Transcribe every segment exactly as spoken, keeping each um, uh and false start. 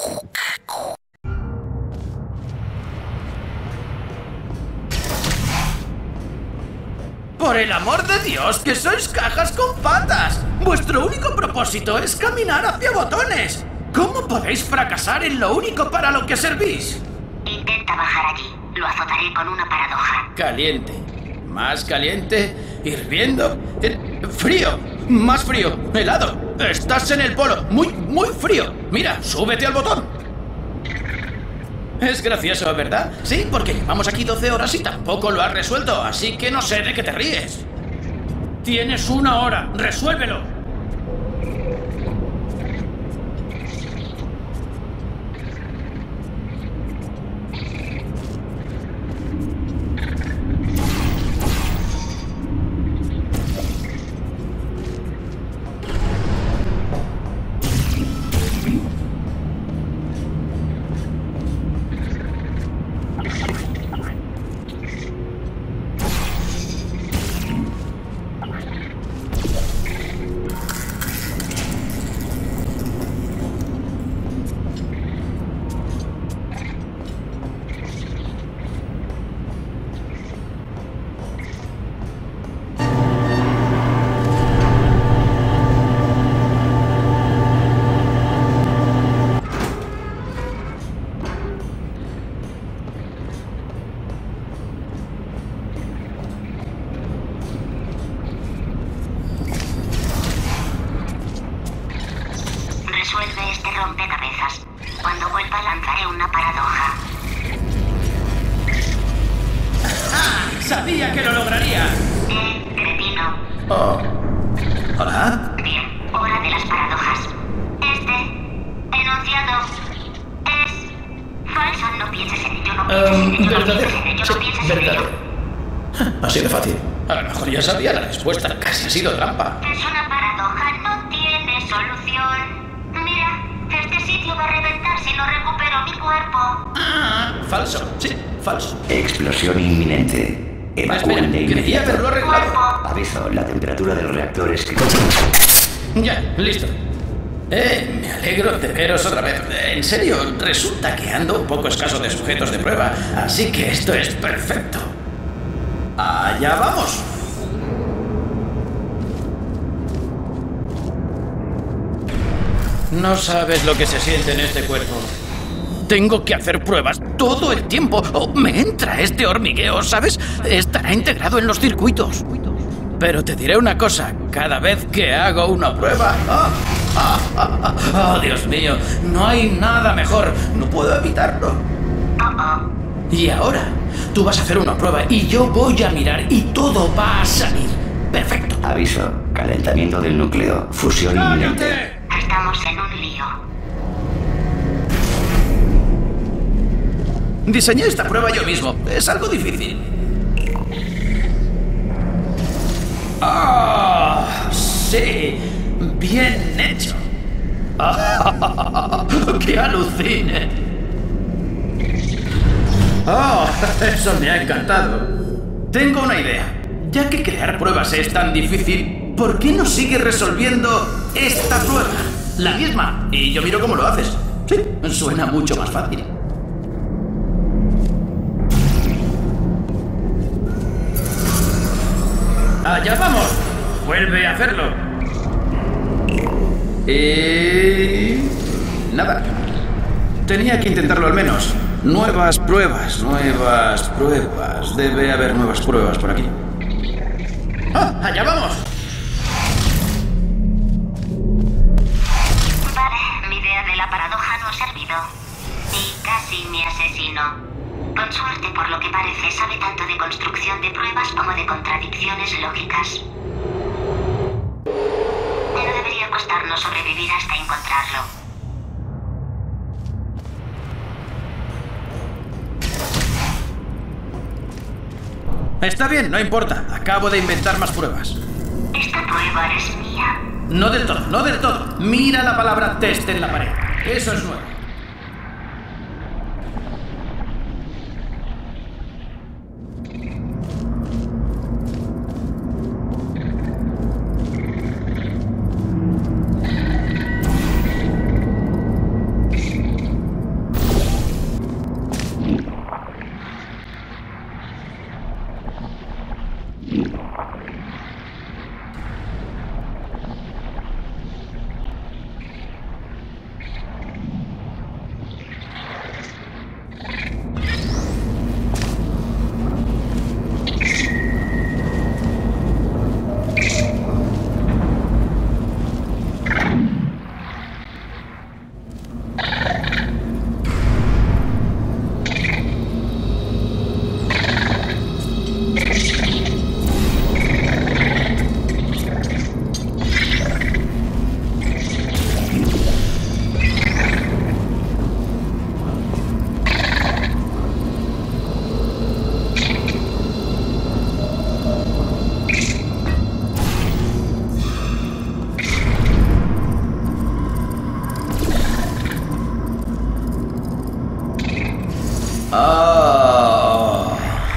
¡Por el amor de Dios, que sois cajas con patas! ¡Vuestro único propósito es caminar hacia botones! ¿Cómo podéis fracasar en lo único para lo que servís? Intenta bajar allí. Lo azotaré con una paradoja. Caliente. Más caliente. Hirviendo. Eh, frío. Más frío. Helado. Estás en el polo. Muy, muy frío. Mira, súbete al botón. Es gracioso, ¿verdad? Sí, porque llevamos aquí doce horas y tampoco lo has resuelto, así que no sé de qué te ríes. Tienes una hora. ¡Resuélvelo! Resuelve este rompecabezas. Cuando vuelva lanzaré una paradoja. ¡Ah! ¡Sabía que lo lograría! Bien, cretino. Oh. ¿Hola? Bien, hora de las paradojas. Este enunciado es falso. No pienses en ello, no pienses Um, en ello, no verdadero. pienses en ello, Sí, no pienses en ello. verdadero. Así de fácil. A lo mejor ya sabía la respuesta. Casi ha sido trampa. Es una paradoja, no tiene solución. Mira, este sitio va a reventar si no recupero mi cuerpo. Ah, falso. Sí, falso. Explosión inminente. Espera, Evacúen de quería inmediato. haberlo arreglado. Cuerpo. Aviso, la temperatura del reactor es que... Ya, listo. Eh, me alegro de veros otra vez. En serio, resulta que ando un poco escaso de sujetos de prueba, así que esto es perfecto. ¡Allá vamos! No sabes lo que se siente en este cuerpo. Tengo que hacer pruebas todo el tiempo. Oh, me entra este hormigueo, ¿sabes? Estará integrado en los circuitos. Pero te diré una cosa, cada vez que hago una prueba... ¡Ah! ¡Ah! ¡Ah! ¡Ah! ¡Oh, Dios mío! No hay nada mejor. No puedo evitarlo. Y ahora, tú vas a hacer una prueba y yo voy a mirar y todo va a salir. Perfecto. Aviso, calentamiento del núcleo. Fusión inminente. ¡Cállate! Estamos en un lío. Diseñé esta prueba yo mismo. Es algo difícil. ¡Ah! ¡Sí! ¡Bien hecho! ¡Ah! ¡Que alucine! ¡Oh! Eso me ha encantado. Tengo una idea. Ya que crear pruebas es tan difícil, ¿por qué no sigues resolviendo esta prueba? La misma. Y yo miro cómo lo haces. Sí, suena mucho más fácil. ¡Allá vamos! ¡Vuelve a hacerlo! Y... nada. Tenía que intentarlo al menos. Nuevas pruebas, nuevas pruebas. Debe haber nuevas pruebas por aquí. ¡Ah! ¡Allá vamos! Vale, mi idea de la paradoja no ha servido. Y casi me asesino. Con suerte, por lo que parece, sabe tanto de construcción de pruebas como de contradicciones lógicas. No debería costarnos sobrevivir hasta encontrarlo. Está bien, no importa. Acabo de inventar más pruebas. Esta prueba es mía. No del todo, no del todo. Mira la palabra test en la pared. Eso es nuevo. Oh.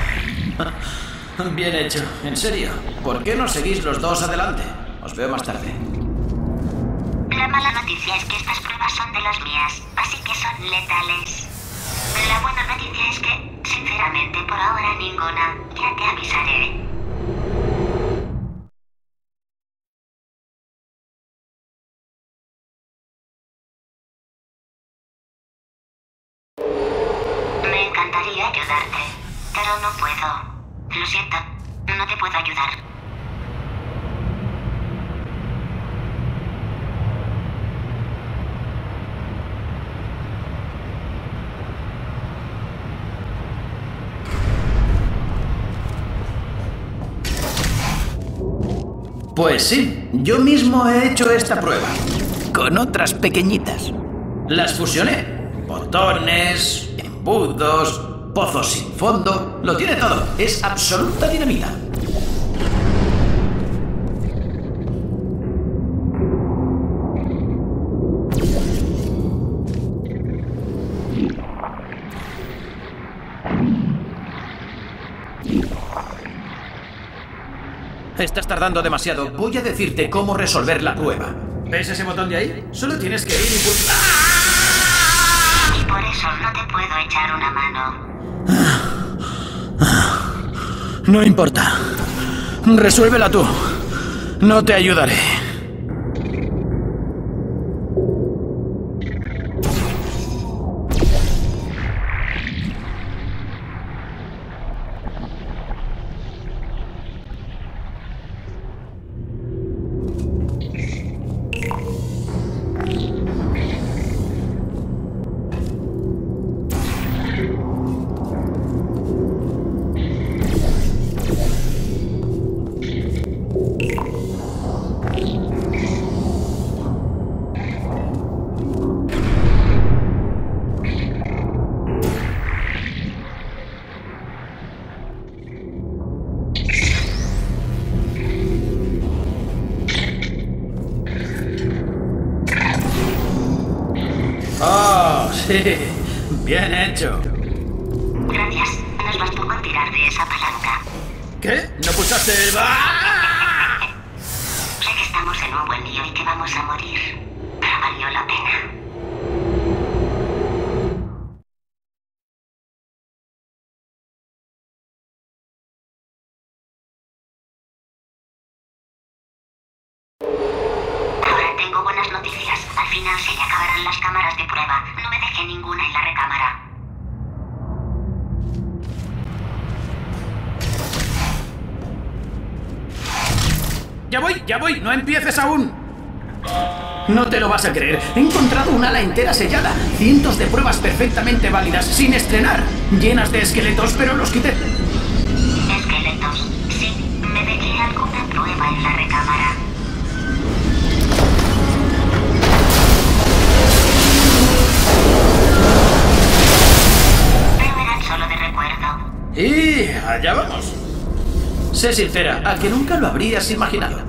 Bien hecho. En serio. ¿Por qué no seguís los dos adelante? Os veo más tarde. La mala noticia es que estas pruebas son de las mías, así que son letales. La buena noticia es que, sinceramente, por ahora ninguna. Ya te avisaré. Me encantaría ayudarte, pero no puedo. Lo siento, no te puedo ayudar. Pues sí, yo mismo he hecho esta prueba. Con otras pequeñitas. Las fusioné. Botones, embudos, pozos sin fondo. Lo tiene todo. Es absoluta dinamita. Estás tardando demasiado. Voy a decirte cómo resolver la prueba. ¿Ves ese botón de ahí? Solo tienes que ir y pulsar. Y por eso no te puedo echar una mano. No importa. Resuélvela tú. No te ayudaré. ¡Oh, sí! Bien hecho. Gracias. Nos bastó con tirar de esa palanca. ¿Qué? ¿No pulsaste el... ¡Ah! Sé que estamos en un buen lío y que vamos a morir, pero valió la pena. Ahora tengo buenas noticias. Al final se le acabarán las cámaras de prueba. No me dejé ninguna en la recámara. ¡Ya voy! ¡Ya voy! ¡No empieces aún! No te lo vas a creer. He encontrado un ala entera sellada. Cientos de pruebas perfectamente válidas, sin estrenar. Llenas de esqueletos, pero los quité. Esqueletos. Sí, me dejé alguna prueba en la recámara. Pero eran solo de recuerdo. Y allá vamos. Sé sincera, a que nunca lo habrías imaginado.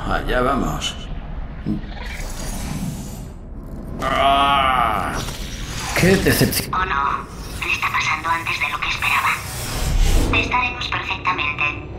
allá vamos. ¡Ah! ¡Qué decepción! Oh no, le está pasando antes de lo que esperaba. Estaremos perfectamente.